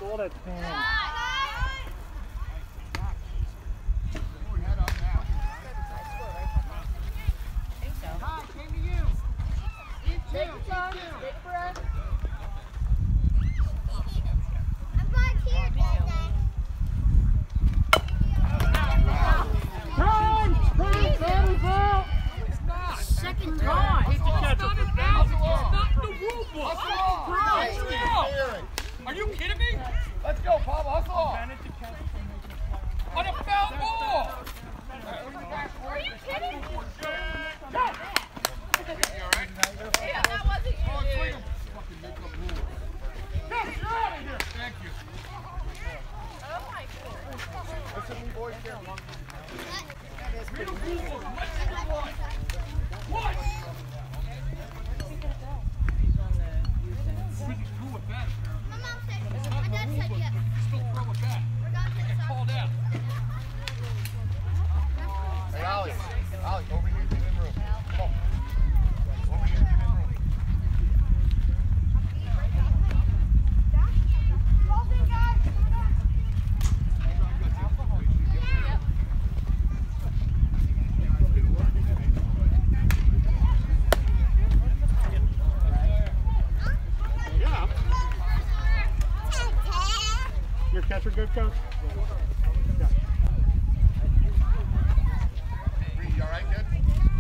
ball that's panned. Take your time, take a breath. I'm back here, Dad. Time! Time's out! It's not. Second time. It's not an out. It's not in the rule book. Are you kidding me? Let's go, Pop. Hustle off. On a foul ball. Are you kidding me? Go. Yeah, that wasn't you, dude. Yes, you're out of here. Thank you. Oh my goodness. Listen, we boys here. Read the rule book. Let's go. What? Throw it back. My mom said, my dad said yes. Still throw it back. We're going to the soccer. Called out. Hey, Ollie, over here, give him room. Come on. Over here, give him room. Ball's in, guys. Yeah. Your catcher good, coach? Yeah.